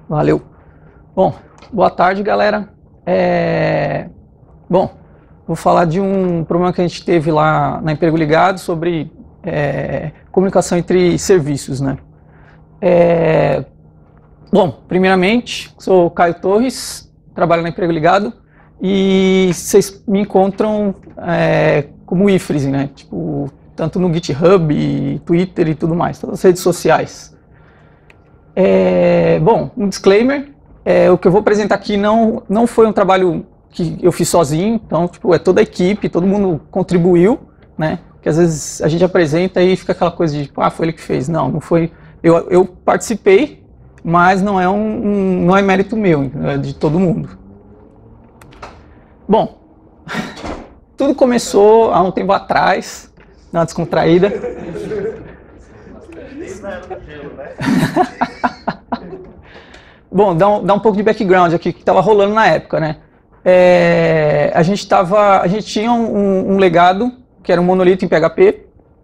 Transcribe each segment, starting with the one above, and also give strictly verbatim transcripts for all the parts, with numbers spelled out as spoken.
Valeu. Bom, boa tarde, galera. É... Bom, vou falar de um problema que a gente teve lá na Emprego Ligado sobre é, comunicação entre serviços, né? É... Bom, primeiramente, sou Caio Torres, trabalho na Emprego Ligado e vocês me encontram é, como Ifreeze, né? Tipo, tanto no GitHub, Twitter e tudo mais, todas as redes sociais. É, bom, um disclaimer, é, o que eu vou apresentar aqui não, não foi um trabalho que eu fiz sozinho, então tipo, é toda a equipe, todo mundo contribuiu, né? Que às vezes a gente apresenta e fica aquela coisa de, tipo, ah, foi ele que fez. Não, não foi. Eu, eu participei, mas não é, um, um, não é mérito meu, é de todo mundo. Bom, tudo começou há um tempo atrás, na descontraída. Bom, dá um, dá um pouco de background aqui, que estava rolando na época, né? É, a gente tava, a gente tinha um, um legado, que era um monolito em P H P,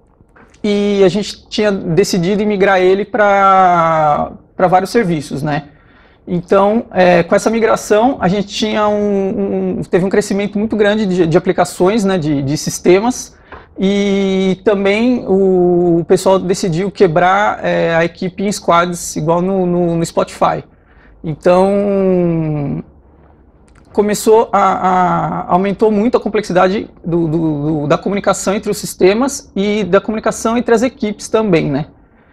e a gente tinha decidido migrar ele para para vários serviços, né? Então, é, com essa migração, a gente tinha um, um, teve um crescimento muito grande de, de aplicações, né, de, de sistemas, e também o, o pessoal decidiu quebrar é, a equipe em squads, igual no, no, no Spotify. Então, começou a, a aumentou muito a complexidade do, do, do, da comunicação entre os sistemas e da comunicação entre as equipes também, né?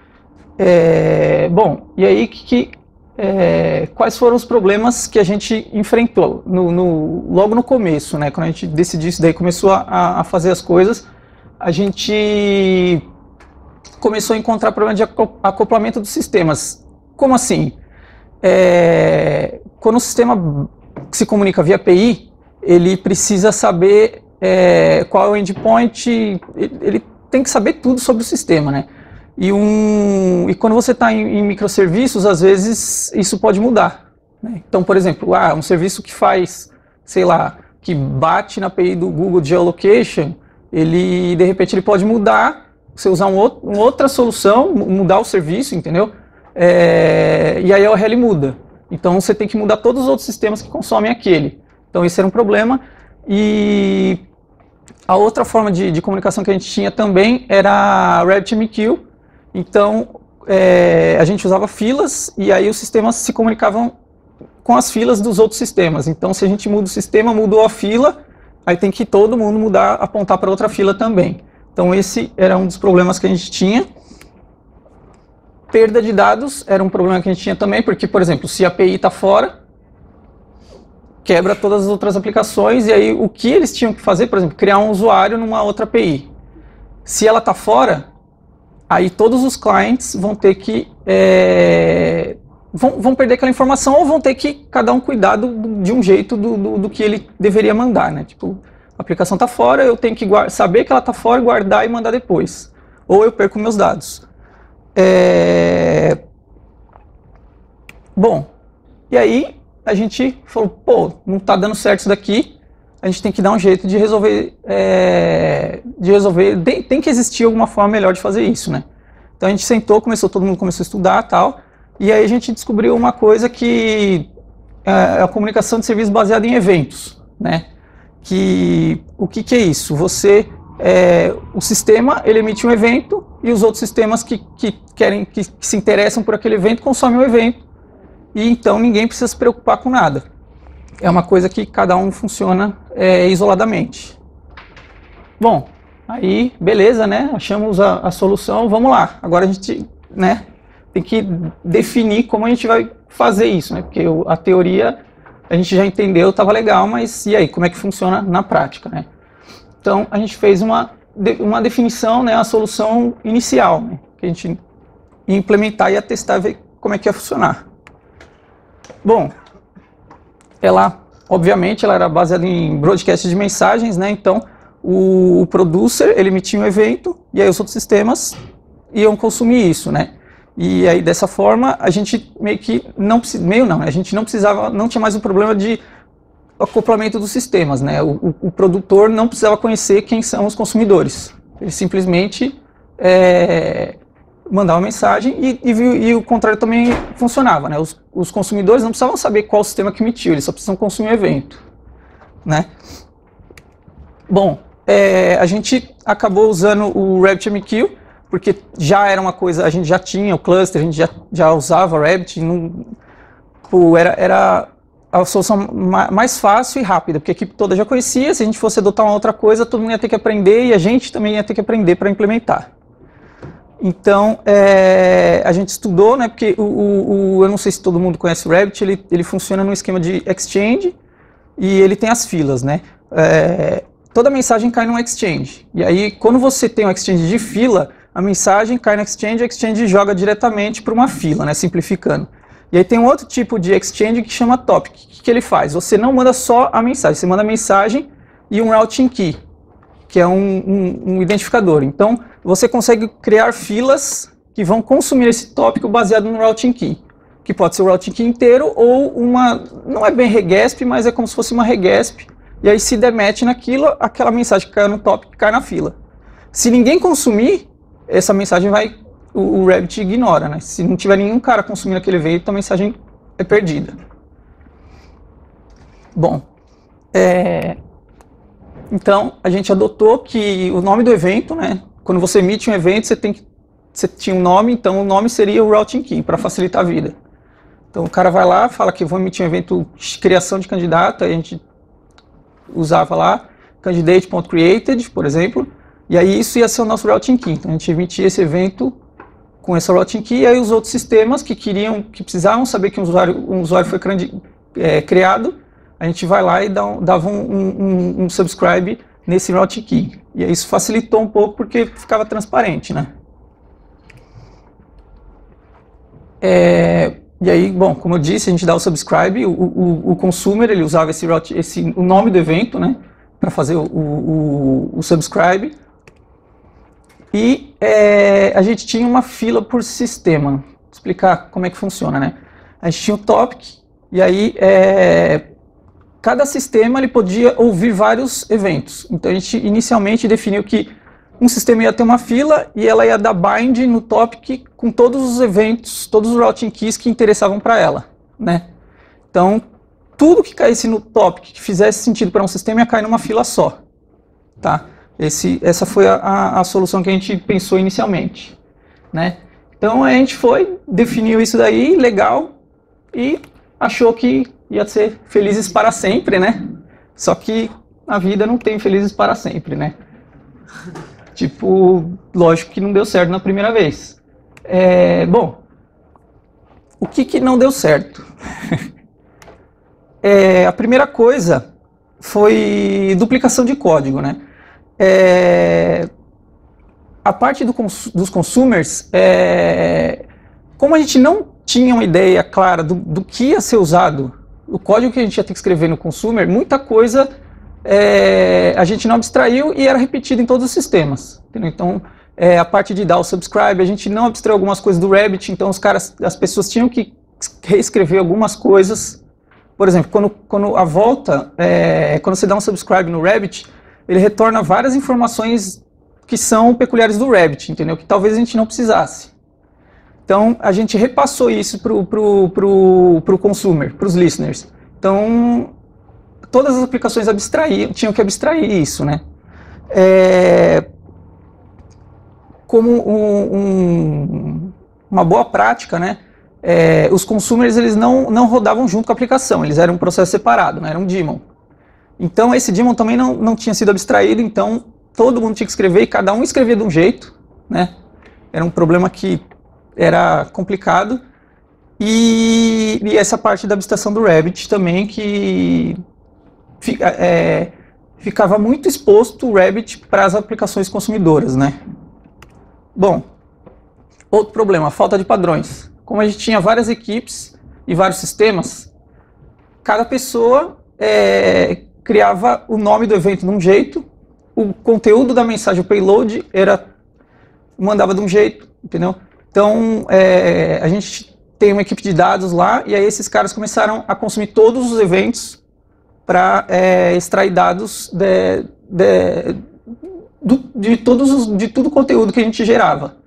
É, bom, e aí que, é, quais foram os problemas que a gente enfrentou no, no, logo no começo, né? Quando a gente decidiu isso daí, começou a, a fazer as coisas, a gente começou a encontrar problema de acoplamento dos sistemas. Como assim? É, quando o sistema se comunica via A P I, ele precisa saber é, qual é o endpoint, ele, ele tem que saber tudo sobre o sistema, né? E, um, e quando você está em, em microserviços, às vezes isso pode mudar, né? Então, por exemplo, ah, um serviço que faz, sei lá, que bate na A P I do Google Geolocation, ele, de repente, ele pode mudar, você usar um outro, uma outra solução, mudar o serviço, entendeu? É, e aí a U R L muda. Então você tem que mudar todos os outros sistemas que consomem aquele. Então esse era um problema. E a outra forma de, de comunicação que a gente tinha também era RabbitMQ. Então é, a gente usava filas e aí os sistemas se comunicavam com as filas dos outros sistemas. Então se a gente muda o sistema, mudou a fila, aí tem que todo mundo mudar, apontar para outra fila também. Então esse era um dos problemas que a gente tinha. Perda de dados era um problema que a gente tinha também, porque, por exemplo, se a A P I está fora, quebra todas as outras aplicações, e aí o que eles tinham que fazer, por exemplo, criar um usuário numa outra A P I. Se ela está fora, aí todos os clients vão ter que, é, vão, vão perder aquela informação, ou vão ter que cada um cuidar do, de um jeito do, do, do que ele deveria mandar, né? Tipo, a aplicação está fora, eu tenho que saber que ela está fora, guardar e mandar depois. Ou eu perco meus dados. É... Bom, e aí a gente falou, pô, não está dando certo isso daqui, a gente tem que dar um jeito de resolver, é... de resolver, tem, tem que existir alguma forma melhor de fazer isso, né? Então a gente sentou, começou, todo mundo começou a estudar e tal, e aí a gente descobriu uma coisa que é a comunicação de serviços baseada em eventos, né? Que, o que que é isso? Você... É, o sistema ele emite um evento e os outros sistemas que, que querem que, que se interessam por aquele evento consomem o evento e então ninguém precisa se preocupar com nada. É uma coisa que cada um funciona é, isoladamente. Bom, aí beleza, né? Achamos a, a solução, vamos lá. Agora a gente, né, tem que definir como a gente vai fazer isso, né? Porque a teoria a gente já entendeu, estava legal, mas e aí, como é que funciona na prática, né? Então, a gente fez uma, uma definição, né, a solução inicial, né, que a gente ia implementar e ia testar, ver como é que ia funcionar. Bom, ela, obviamente, ela era baseada em broadcast de mensagens, né, então o, o producer, ele emitia um evento, e aí os outros sistemas iam consumir isso, né. E aí, dessa forma, a gente meio que não, meio não, a gente não precisava, não tinha mais o problema de acoplamento dos sistemas, né? O, o, o produtor não precisava conhecer quem são os consumidores. Ele simplesmente é, mandava mensagem e, e, e o contrário também funcionava, né? Os, os consumidores não precisavam saber qual sistema que emitiu, eles só precisam consumir o evento, né? Bom, é, a gente acabou usando o RabbitMQ, porque já era uma coisa, a gente já tinha o cluster, a gente já, já usava o Rabbit, não, pô, era, era a solução mais fácil e rápida, porque a equipe toda já conhecia, se a gente fosse adotar uma outra coisa, todo mundo ia ter que aprender e a gente também ia ter que aprender para implementar. Então, é, a gente estudou, né, porque o, o, o, eu não sei se todo mundo conhece o Rabbit, ele, ele funciona no esquema de Exchange e ele tem as filas, né? É, toda mensagem cai num Exchange, e aí quando você tem um Exchange de fila, a mensagem cai no Exchange e o Exchange joga diretamente para uma fila, né, simplificando. E aí tem um outro tipo de Exchange que chama Topic. O que, que ele faz? Você não manda só a mensagem, você manda a mensagem e um Routing Key, que é um, um, um identificador. Então, você consegue criar filas que vão consumir esse tópico baseado no Routing Key, que pode ser o Routing Key inteiro ou uma, não é bem regesp, mas é como se fosse uma regesp, e aí se der match naquilo, aquela mensagem que caiu no tópico cai na fila. Se ninguém consumir, essa mensagem vai, o, o Rabbit ignora, né? Se não tiver nenhum cara consumindo aquele evento, a mensagem é perdida. Bom, é, então a gente adotou que o nome do evento, né? Quando você emite um evento, você tem que, você tinha um nome, então o nome seria o Routing Key, para facilitar a vida. Então o cara vai lá, fala que vou emitir um evento de criação de candidato, aí a gente usava lá candidate.created, por exemplo, e aí isso ia ser o nosso Routing Key. Então a gente emitia esse evento com esse Routing Key, e aí os outros sistemas que queriam, que precisavam saber que um usuário, um usuário foi é, criado, a gente vai lá e dá um, dava um, um, um subscribe nesse Routing Key. E aí isso facilitou um pouco porque ficava transparente, né? É, e aí, bom, como eu disse, a gente dá o subscribe, o, o, o consumer, ele usava esse, esse, o nome do evento, né, para fazer o, o, o subscribe. E é, a gente tinha uma fila por sistema. Vou explicar como é que funciona, né? A gente tinha o topic, e aí é, cada sistema ele podia ouvir vários eventos. Então a gente inicialmente definiu que um sistema ia ter uma fila e ela ia dar bind no topic com todos os eventos, todos os routing keys que interessavam para ela, né? Então, tudo que caísse no topic, que fizesse sentido para um sistema, ia cair numa fila só, tá? Esse, essa foi a, a, a solução que a gente pensou inicialmente, né? Então, a gente foi, definiu isso daí, legal, e achou que ia ser felizes para sempre, né? Só que a vida não tem felizes para sempre, né? Tipo, lógico que não deu certo na primeira vez. É, bom, o que que não deu certo? é, a primeira coisa foi duplicação de código, né? É, a parte do cons dos consumers, é, como a gente não tinha uma ideia clara do, do que ia ser usado, o código que a gente ia ter que escrever no consumer, muita coisa É, a gente não abstraiu e era repetido em todos os sistemas. Entendeu? Então, é, a parte de dar o subscribe, a gente não abstraiu algumas coisas do Rabbit, então os caras, as pessoas tinham que reescrever algumas coisas. Por exemplo, quando, quando a volta, é, quando você dá um subscribe no Rabbit, ele retorna várias informações que são peculiares do Rabbit, entendeu? Que talvez a gente não precisasse. Então, a gente repassou isso para o pro, pro, pro consumer, para os listeners. Então, todas as aplicações abstraíam, tinham que abstrair isso, né? É, como um, um, uma boa prática, né? É, os consumers eles não, não rodavam junto com a aplicação, eles eram um processo separado, né? Era um daemon. Então esse daemon também não, não tinha sido abstraído, então todo mundo tinha que escrever e cada um escrevia de um jeito, né? Era um problema que era complicado. E, e essa parte da abstração do Rabbit também que Fica, é, ficava muito exposto o Rabbit para as aplicações consumidoras, né? Bom, outro problema, a falta de padrões. Como a gente tinha várias equipes e vários sistemas, cada pessoa é, criava o nome do evento de um jeito, o conteúdo da mensagem, o payload, era, mandava de um jeito, entendeu? Então, é, a gente tem uma equipe de dados lá, e aí esses caras começaram a consumir todos os eventos para é, extrair dados de, de, do, de, todos os, de todo o conteúdo que a gente gerava.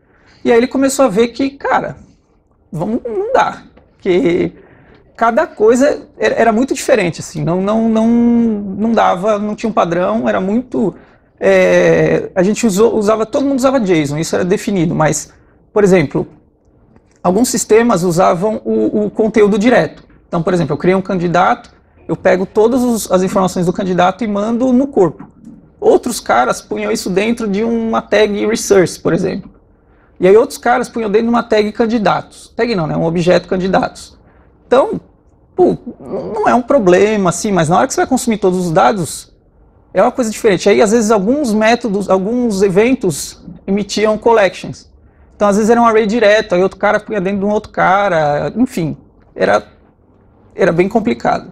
E aí ele começou a ver que, cara, vamos, não dá, que cada coisa era, era muito diferente, assim, não, não, não, não dava, não tinha um padrão, era muito... É, a gente usou, usava, todo mundo usava JSON, isso era definido, mas, por exemplo, alguns sistemas usavam o, o conteúdo direto. Então, por exemplo, eu criei um candidato, eu pego todas os, as informações do candidato e mando no corpo. Outros caras punham isso dentro de uma tag resource, por exemplo. E aí outros caras punham dentro de uma tag candidatos. Tag não, né? Um objeto candidatos. Então, pô, não é um problema, assim, mas na hora que você vai consumir todos os dados, é uma coisa diferente. Aí, às vezes, alguns métodos, alguns eventos emitiam collections. Então, às vezes, era um array direto, aí outro cara punha dentro de um outro cara, enfim, era, era bem complicado.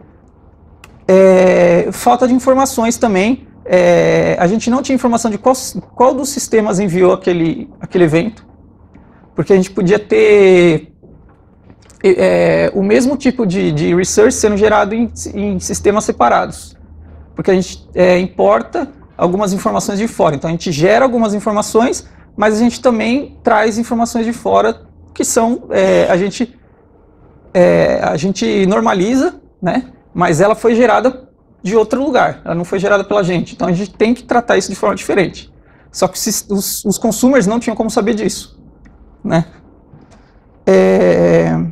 É, falta de informações também. É, a gente não tinha informação de qual, qual dos sistemas enviou aquele, aquele evento, porque a gente podia ter é, o mesmo tipo de, de research sendo gerado em, em sistemas separados, porque a gente é, importa algumas informações de fora, então a gente gera algumas informações, mas a gente também traz informações de fora que são, é, a, gente, é, a gente normaliza, né, mas ela foi gerada de outro lugar, ela não foi gerada pela gente, então a gente tem que tratar isso de forma diferente. Só que os, os consumers não tinham como saber disso, né? É...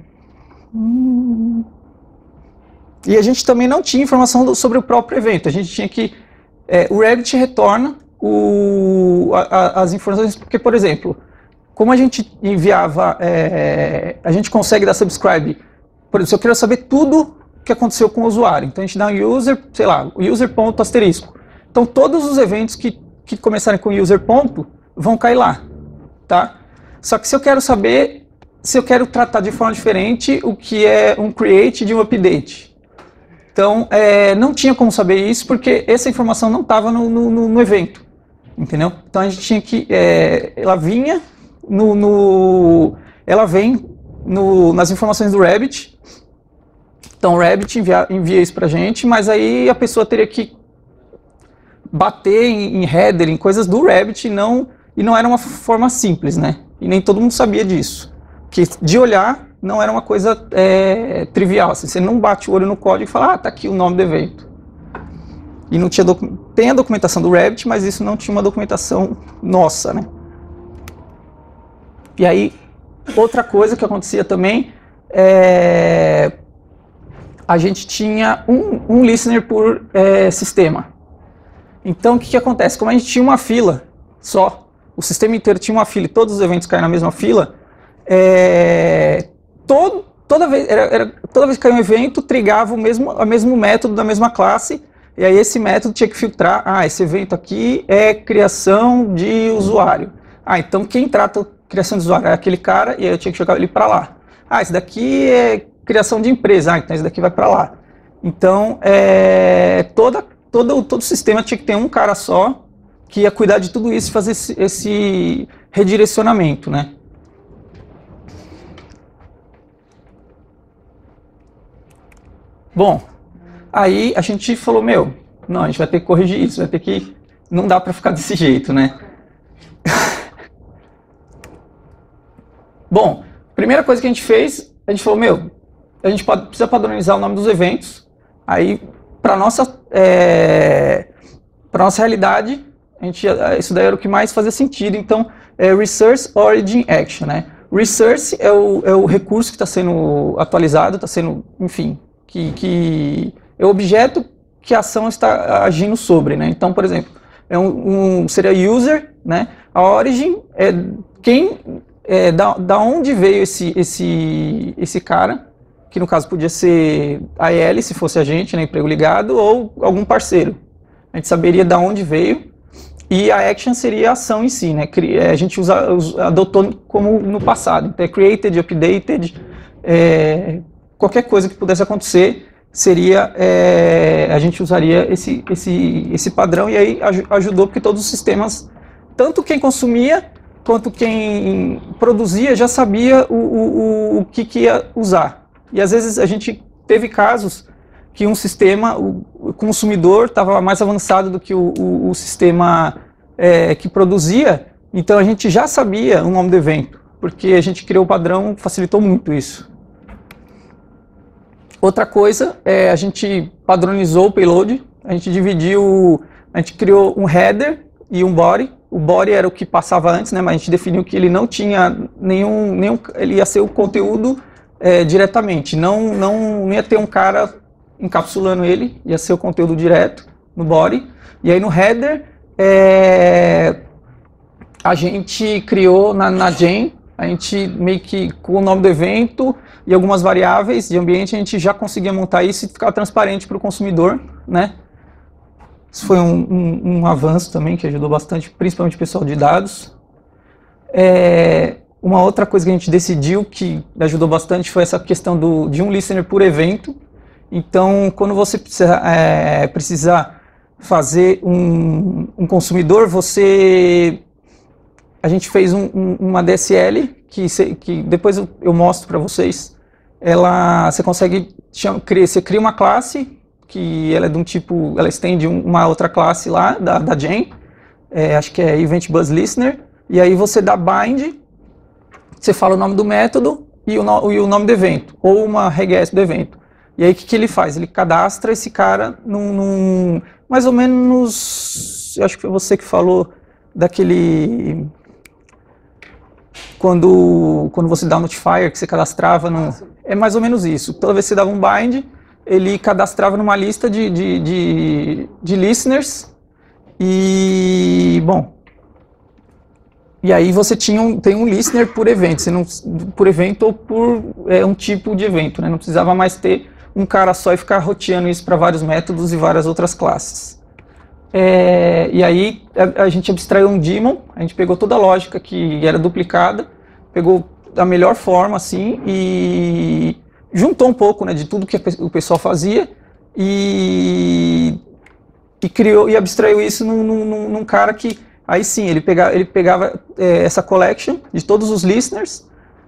E a gente também não tinha informação do, sobre o próprio evento, a gente tinha que... É, o Rabbit retorna o, a, a, as informações, porque, por exemplo, como a gente enviava, é, a gente consegue dar subscribe, por exemplo, se eu quero saber tudo que aconteceu com o usuário. Então a gente dá um user, sei lá, user ponto asterisco. Então todos os eventos que, que começarem com user ponto vão cair lá, tá? Só que se eu quero saber, se eu quero tratar de forma diferente o que é um create de um update. Então é, não tinha como saber isso porque essa informação não estava no, no, no evento, entendeu? Então a gente tinha que, é, ela vinha no, no ela vem no, nas informações do Rabbit. Então o Rabbit envia, envia isso pra gente, mas aí a pessoa teria que bater em, em header, em coisas do Rabbit, e não, e não era uma forma simples, né? E nem todo mundo sabia disso. Porque de olhar não era uma coisa é, trivial, assim, você não bate o olho no código e fala, ah, tá aqui o nome do evento. E não tinha docu- tem a documentação do Rabbit, mas isso não tinha uma documentação nossa, né? E aí, outra coisa que acontecia também é... a gente tinha um, um listener por é, sistema. Então, o que, que acontece? Como a gente tinha uma fila só, o sistema inteiro tinha uma fila e todos os eventos caíam na mesma fila, é, todo, toda, vez, era, era, toda vez que caía um evento, trigava o mesmo, o mesmo método da mesma classe, e aí esse método tinha que filtrar, ah, esse evento aqui é criação de usuário. Ah, então quem trata a criação de usuário é aquele cara, e aí eu tinha que jogar ele para lá. Ah, esse daqui é criação de empresa, ah, então esse daqui vai para lá. Então, é, toda, todo, todo sistema tinha que ter um cara só que ia cuidar de tudo isso e fazer esse, esse redirecionamento, né? Bom, aí a gente falou, meu, não, a gente vai ter que corrigir isso, vai ter que... Não dá para ficar desse jeito, né? Bom, primeira coisa que a gente fez, a gente falou, meu, a gente pode, precisa padronizar o nome dos eventos. Aí, para nossa, é, para nossa realidade, a gente, isso daí era o que mais fazia sentido. Então, é Resource Origin Action, né? Resource é o, é o recurso que está sendo atualizado, está sendo, enfim, que, que é o objeto que a ação está agindo sobre, né? Então, por exemplo, é um, um, seria user, né? A origin é quem, é, da, da onde veio esse, esse, esse cara, que no caso podia ser a L, se fosse a gente, né, emprego ligado, ou algum parceiro. A gente saberia de onde veio, e a action seria a ação em si, né? A gente usa, adotou como no passado, então é created, updated, é, qualquer coisa que pudesse acontecer, seria, é, a gente usaria esse, esse, esse padrão, e aí ajudou porque todos os sistemas, tanto quem consumia, quanto quem produzia, já sabia o, o, o que, que ia usar. E às vezes a gente teve casos que um sistema, o consumidor estava mais avançado do que o, o, o sistema é, que produzia, Então a gente já sabia o nome do evento, porque a gente criou o padrão, facilitou muito isso. Outra coisa, é, a gente padronizou o payload, a gente dividiu, a gente criou um header e um body. O body era o que passava antes, né, mas a gente definiu que ele não tinha nenhum, nenhum ele ia ser o conteúdo é, diretamente, não, não, não ia ter um cara encapsulando ele, ia ser o conteúdo direto no body. E aí no header, é, a gente criou na, na Gen, a gente meio que com o nome do evento e algumas variáveis de ambiente, a gente já conseguia montar isso e ficar transparente para o consumidor, né? Isso foi um, um, um avanço também que ajudou bastante, principalmente o pessoal de dados. É, uma outra coisa que a gente decidiu que ajudou bastante foi essa questão do, de um listener por evento. Então, quando você precisa, é, precisar fazer um, um consumidor, você... A gente fez um, um, uma D S L, que, se, que depois eu, eu mostro para vocês. Ela, você consegue, chama, você cria uma classe, que ela é de um tipo, ela estende uma outra classe lá, da, da Gen, é, acho que é Event Buzz Listener, e aí você dá bind, você fala o nome do método e o, no, e o nome do evento, ou uma regex do evento. E aí o que, que ele faz? Ele cadastra esse cara num, num, mais ou menos, acho que foi você que falou, daquele... Quando, quando você dá um notifier, que você cadastrava, no, é mais ou menos isso. Toda vez que você dava um bind, ele cadastrava numa lista de, de, de, de listeners, e, bom, e aí você tinha um, tem um listener por evento, você não, por evento ou por é, um tipo de evento, né? Não precisava mais ter um cara só e ficar roteando isso para vários métodos e várias outras classes. É, e aí a, a gente abstraiu um daemon, a gente pegou toda a lógica que era duplicada, pegou da melhor forma assim e juntou um pouco, né, de tudo que o pessoal fazia e, e criou e abstraiu isso num, num, num cara que aí sim ele pegava, ele pegava é, essa collection de todos os listeners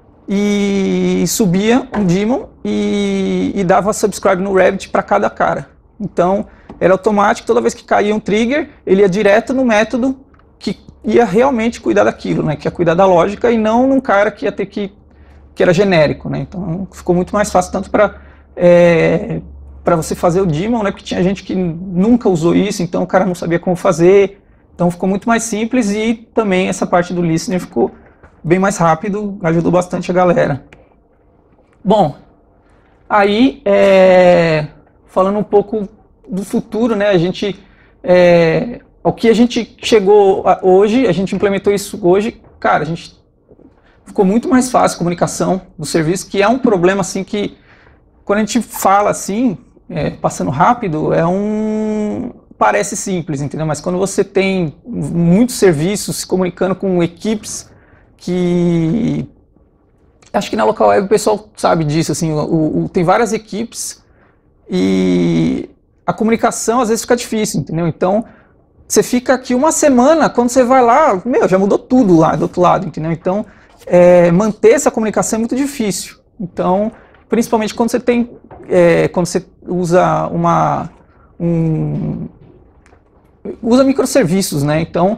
e subia um daemon e, e dava subscribe no Rabbit para cada cara. Então era automático, toda vez que caía um trigger, ele ia direto no método que ia realmente cuidar daquilo, né? Que ia cuidar da lógica e não num cara que ia ter que... que era genérico, né? Então ficou muito mais fácil, tanto para é, para você fazer o daemon, né? Porque tinha gente que nunca usou isso, então o cara não sabia como fazer. Então ficou muito mais simples e também essa parte do listener ficou bem mais rápido, ajudou bastante a galera. Bom, aí, é, falando um pouco do futuro, né, a gente, é, o que a gente chegou a, hoje, a gente implementou isso hoje, cara, a gente ficou muito mais fácil a comunicação do serviço, que é um problema assim que, quando a gente fala assim, é, passando rápido, é um, parece simples, entendeu? Mas quando você tem muitos serviços se comunicando com equipes que, acho que na local web o pessoal sabe disso, assim, o, o, tem várias equipes e a comunicação às vezes fica difícil, entendeu? Então, você fica aqui uma semana, quando você vai lá, meu, já mudou tudo lá do outro lado, entendeu? Então, é, manter essa comunicação é muito difícil. Então, principalmente quando você tem, é, quando você usa uma, um, usa microserviços, né? Então,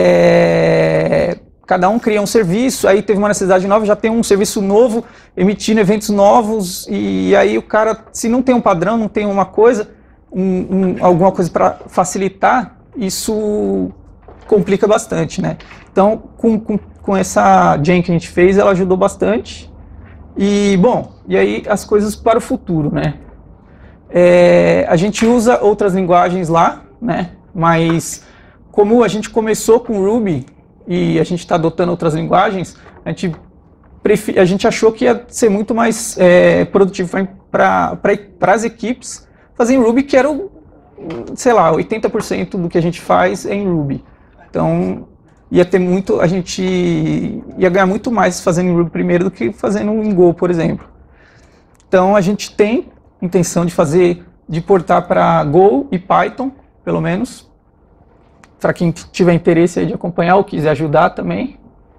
é, cada um cria um serviço, aí teve uma necessidade nova, já tem um serviço novo, emitindo eventos novos, e aí o cara, se não tem um padrão, não tem uma coisa, um, um, alguma coisa para facilitar, isso complica bastante, né? Então, com, com, com essa Gen que a gente fez, ela ajudou bastante. E, bom, e aí as coisas para o futuro, né? É, a gente usa outras linguagens lá, né? Mas como a gente começou com Ruby e a gente está adotando outras linguagens, a gente, prefer... a gente achou que ia ser muito mais é, produtivo para as equipes fazer em Ruby, que era o, sei lá, oitenta por cento do que a gente faz é em Ruby. Então, ia ter muito, a gente ia ganhar muito mais fazendo em Ruby primeiro do que fazendo em Go, por exemplo. Então, a gente tem intenção de fazer, de portar para Go e Python, pelo menos, para quem tiver interesse aí de acompanhar ou quiser ajudar também.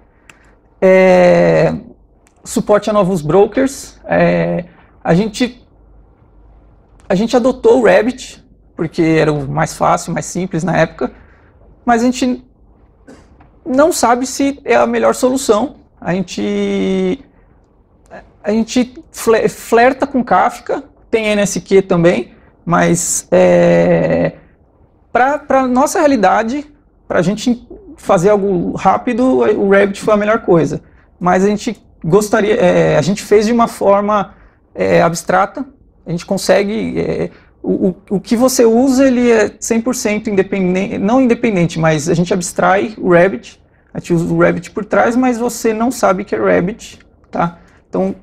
É, suporte a novos brokers. É, a gente, a gente adotou o Rabbit, porque era o mais fácil, mais simples na época, mas a gente não sabe se é a melhor solução. A gente, a gente flerta com Kafka, tem N S Q também, mas é, para a nossa realidade, para a gente fazer algo rápido, o Rabbit foi a melhor coisa. Mas a gente gostaria, é, a gente fez de uma forma é, abstrata, a gente consegue, é, o, o, o que você usa ele é cem por cento independente, não independente, mas a gente abstrai o Rabbit, a gente usa o Rabbit por trás, mas você não sabe que é Rabbit, tá? Então,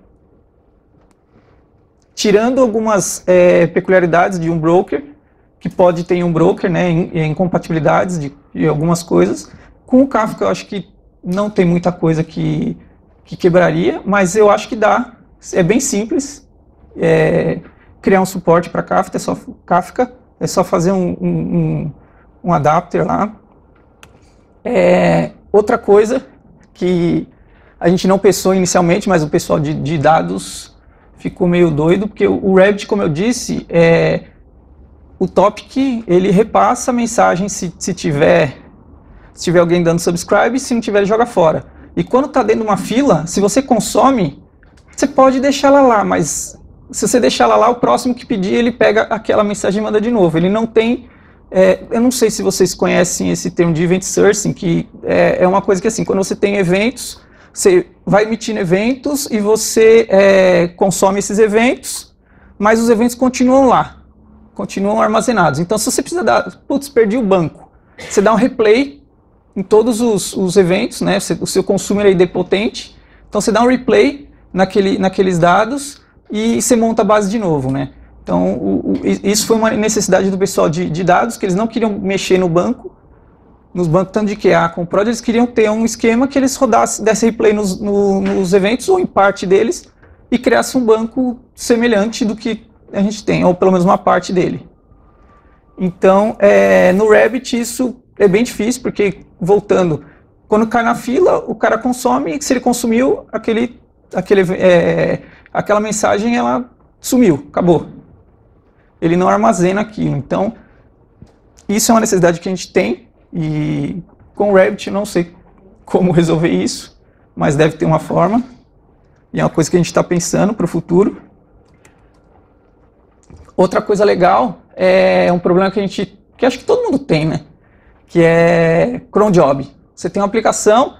tirando algumas é, peculiaridades de um broker, que pode ter um broker, né, incompatibilidades de, de algumas coisas, com o Kafka eu acho que não tem muita coisa que, que quebraria, mas eu acho que dá, é bem simples, é, criar um suporte para Kafka, é só, Kafka, é só fazer um, um, um, um adapter lá. É, outra coisa que a gente não pensou inicialmente, mas o pessoal de, de dados ficou meio doido, porque o, o Rabbit, como eu disse, é, o topic, ele repassa a mensagem se, se, tiver, se tiver alguém dando subscribe, se não tiver, ele joga fora. E quando está dentro de uma fila, se você consome, você pode deixar ela lá, mas se você deixar ela lá, o próximo que pedir, ele pega aquela mensagem e manda de novo. Ele não tem... É, eu não sei se vocês conhecem esse termo de event sourcing, que é, é uma coisa que assim, quando você tem eventos, você vai emitindo eventos e você é, consome esses eventos, mas os eventos continuam lá, continuam armazenados. Então, se você precisa dar, putz, perdi o banco, você dá um replay em todos os, os eventos, né? O seu consumer é idempotente, então você dá um replay naquele, naqueles dados e você monta a base de novo, né? Então, o, o, isso foi uma necessidade do pessoal de, de dados, que eles não queriam mexer no banco, nos bancos tanto de Q A como Prod, eles queriam ter um esquema que eles rodassem, dessem replay nos, no, nos eventos, ou em parte deles, e criasse um banco semelhante do que a gente tem, ou pelo menos uma parte dele. Então, é, no Rabbit isso é bem difícil, porque, voltando, quando cai na fila, o cara consome, e se ele consumiu, aquele, aquele, é, aquela mensagem, ela sumiu, acabou. Ele não armazena aquilo. Então, isso é uma necessidade que a gente tem, e com o Rabbit eu não sei como resolver isso, mas deve ter uma forma, e é uma coisa que a gente está pensando para o futuro. Outra coisa legal é um problema que a gente, que acho que todo mundo tem, né? Que é cron job. Você tem uma aplicação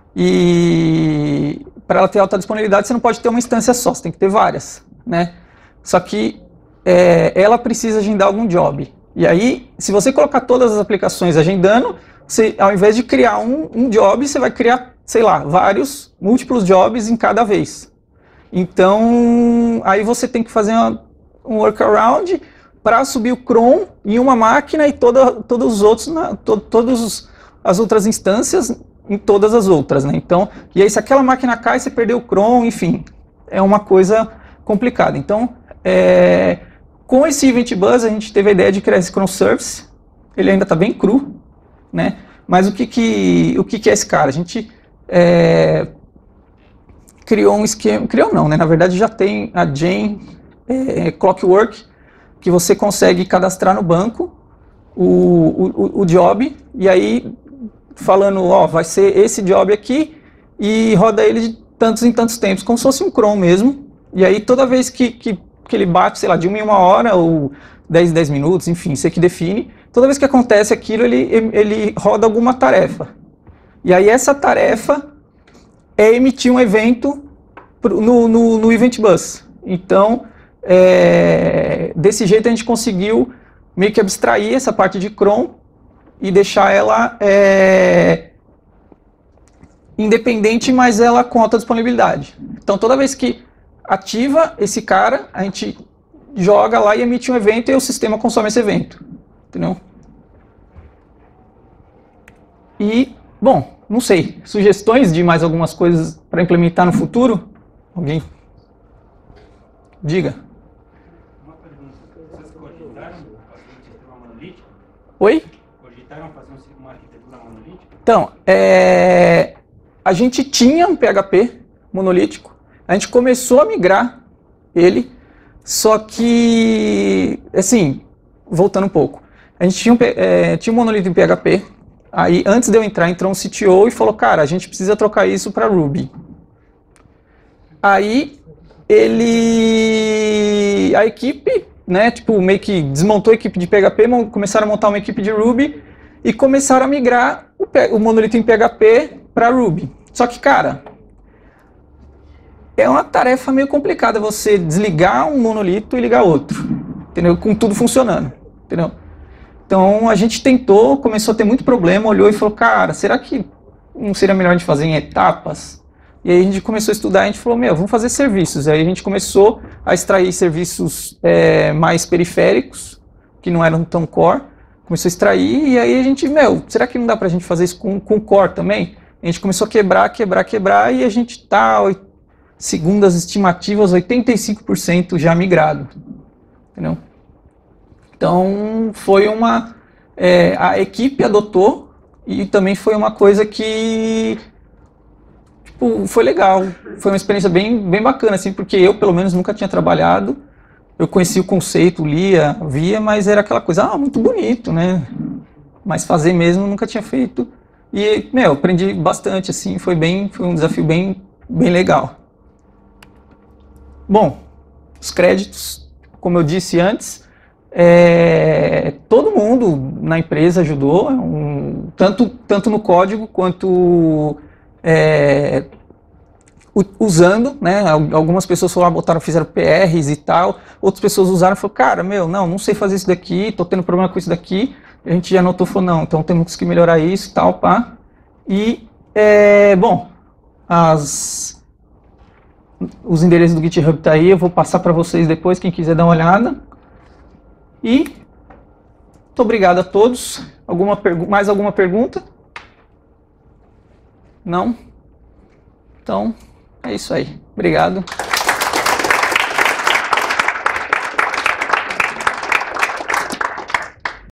e para ela ter alta disponibilidade você não pode ter uma instância só, você tem que ter várias, né? Só que é, ela precisa agendar algum job. E aí, se você colocar todas as aplicações agendando, você, ao invés de criar um, um job, você vai criar, sei lá, vários, múltiplos jobs em cada vez. Então, aí você tem que fazer uma, um workaround para subir o cron em uma máquina e toda, todos os outros, na, to, todas as outras instâncias em todas as outras, né? Então, e aí se aquela máquina cai, você perdeu o cron, enfim, é uma coisa complicada. Então, é... com esse Event Bus, a gente teve a ideia de criar esse cron service. Ele ainda está bem cru, né? Mas o que que, o que que é esse cara? A gente é, criou um esquema... Criou não, né? Na verdade, já tem a Jane é, Clockwork, que você consegue cadastrar no banco o, o, o job, e aí falando, ó, vai ser esse job aqui, e roda ele de tantos em tantos tempos, como se fosse um cron mesmo. E aí toda vez que... que que ele bate, sei lá, de uma em uma hora ou dez em dez minutos, enfim, você que define. Toda vez que acontece aquilo, ele, ele roda alguma tarefa. E aí essa tarefa é emitir um evento no, no, no Event Bus. Então, é, desse jeito a gente conseguiu meio que abstrair essa parte de cron e deixar ela é, independente, mas ela com alta disponibilidade. Então, toda vez que ativa esse cara, a gente joga lá e emite um evento e o sistema consome esse evento, entendeu? E, bom, não sei, sugestões de mais algumas coisas para implementar no futuro? Alguém? Diga. Uma pergunta, vocês cogitaram fazer um sistema monolítico? Oi? Cogitaram fazer uma arquitetura monolítica? Então, é... a gente tinha um P H P monolítico. A gente começou a migrar ele, só que, assim, voltando um pouco, a gente tinha um, é, tinha um monolito em P H P, Aí, antes de eu entrar, entrou um C T O e falou, cara, a gente precisa trocar isso para Ruby. Aí, ele... A equipe, né, tipo, meio que desmontou a equipe de P H P, começaram a montar uma equipe de Ruby e começaram a migrar o, o monolito em P H P para Ruby. Só que, cara, é uma tarefa meio complicada você desligar um monolito e ligar outro, entendeu? Com tudo funcionando, entendeu? Então, a gente tentou, começou a ter muito problema, olhou e falou, cara, será que não seria melhor a gente fazer em etapas? E aí a gente começou a estudar, a gente falou, meu, vamos fazer serviços. Aí a gente começou a extrair serviços é, mais periféricos, que não eram tão core, começou a extrair, e aí a gente, meu, será que não dá pra gente fazer isso com, com core também? A gente começou a quebrar, quebrar, quebrar, e a gente tá, segundo as estimativas, oitenta e cinco por cento já migrado, entendeu? Então, foi uma... É, a equipe adotou e também foi uma coisa que tipo, foi legal. Foi uma experiência bem, bem bacana, assim, porque eu, pelo menos, nunca tinha trabalhado. Eu conhecia o conceito, lia, via, mas era aquela coisa, ah, muito bonito, né? Mas fazer mesmo nunca tinha feito. E, meu, aprendi bastante, assim, foi, bem, foi um desafio bem, bem legal. Bom, os créditos, como eu disse antes... É, todo mundo na empresa ajudou, um, tanto, tanto no código quanto é, usando, né? Algumas pessoas foram lá, botaram, fizeram P Rs e tal, outras pessoas usaram e falaram, cara, meu, não, não sei fazer isso daqui, tô tendo problema com isso daqui, a gente já anotou e falou, não, então temos que melhorar isso e tal, pá. E, é, bom, as, os endereços do GitHub tá aí, eu vou passar para vocês depois, quem quiser dar uma olhada. E muito obrigado a todos. Alguma mais alguma pergunta? Não? Então, é isso aí. Obrigado.